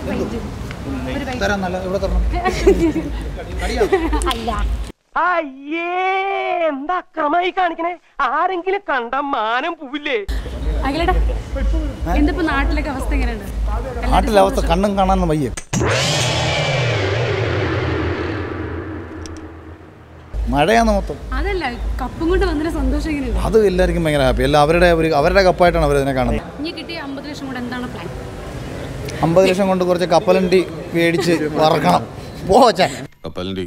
തരാം നല്ല ഇവിടെ തരണം അല്ല അയ്യേ എന്താ അക്രമായി കാണിക്കണേ ആരെങ്കിലും കണ്ട മാനം പോവില്ലേ അഖിലേട്ടാ എന്തിപ്പോ നാട്ടിലൊക്കെ അവസ്ഥ എങ്ങനെയുണ്ട് നാട്ടിലെ അവസ്ഥ കണ്ണും കാണാൻ വയ്യ മഴയാണ് മൊത്തം അതല്ല കപ്പും കൊണ്ട് വന്നൊരു സന്തോഷം എങ്ങനെയുണ്ട് അത് എല്ലാവർക്കും ഭയങ്കര ഹാപ്പി എല്ലാം അവരുടെ കപ്പായിട്ടാണ് അവരതിനെ കാണുന്നത് ഇനി കിട്ടിയ 50 ലക്ഷം കൊണ്ട് എന്താണ് പ്ലാൻ 50 ലക്ഷം കൊണ്ട് കുറച്ച് കപ്പലണ്ടി മേടിച്ച് വറക്കണം പോച്ചാ കപ്പലണ്ടി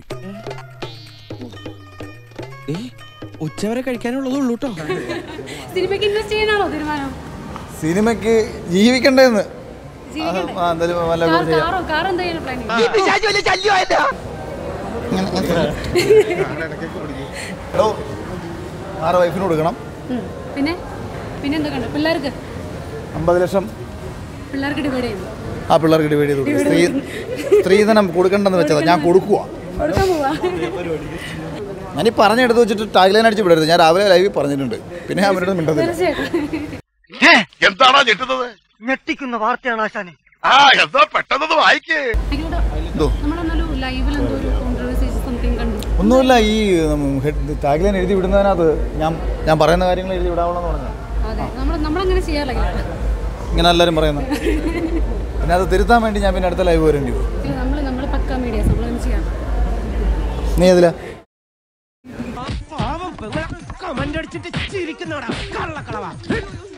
ഉച്ചവരെ കഴിക്കാനുള്ളതുള്ളൂ കേട്ടോ സിനിമയ്ക്ക് ഇൻവെസ്റ്റ് ചെയ്യാനാണോ തീരുമാനം സിനിമയ്ക്ക് ജീവിക്കണ്ടേന്ന് കാർ എന്താണ് പ്ലാൻ ആറ് വൈഫിന് കൊടുക്കണം പിന്നെ എന്തൊക്കെയുണ്ട് പിള്ളേർക്ക് 50 ലക്ഷം പിള്ളേർക്ക് ഡിവൈഡ് ചെയ്യുന്നു ആ പിള്ളേർക്ക് ഡിവൈഡ് ചെയ്തു സ്ത്രീധനം കൊടുക്കണ്ടെന്ന് വെച്ചതാ ഞാൻ കൊടുക്കുക കൊടുക്കാൻ പോവാ ഞാനീ പറഞ്ഞെടുത്ത് വെച്ചിട്ട് ടാഗ്ലൈൻ അടിച്ച് വിടരുത് ഞാൻ രാവിലെ ലൈവിൽ പറഞ്ഞിട്ടുണ്ട് പിന്നെ അവരുടെ മിണ്ടത്തില്ല എന്താണോ ഞെട്ടുന്നത് ഞെട്ടിക്കുന്ന വാർത്തയാണ് ആശാനെ ആ എന്താ പെട്ടെന്ന് വായിക്കേ ഒന്നുമില്ല ഈ ടാഗ്ലൈൻ എഴുതി വിടുന്നതിനകത്ത് ഞാൻ പറയുന്ന കാര്യങ്ങൾ എഴുതി വിടാവണമെന്ന് പറഞ്ഞു ഇങ്ങനെ എല്ലാവരും പറയുന്നത് പിന്നെ അത് തിരുത്താൻ വേണ്ടി ഞാൻ പിന്നെ അടുത്ത ലൈവ് വരേണ്ടി വരും നീ ഏതിലാ കമന്റ് അടിച്ചിട്ട് ചിരിക്കുന്നോടാ കള്ളക്കളവാ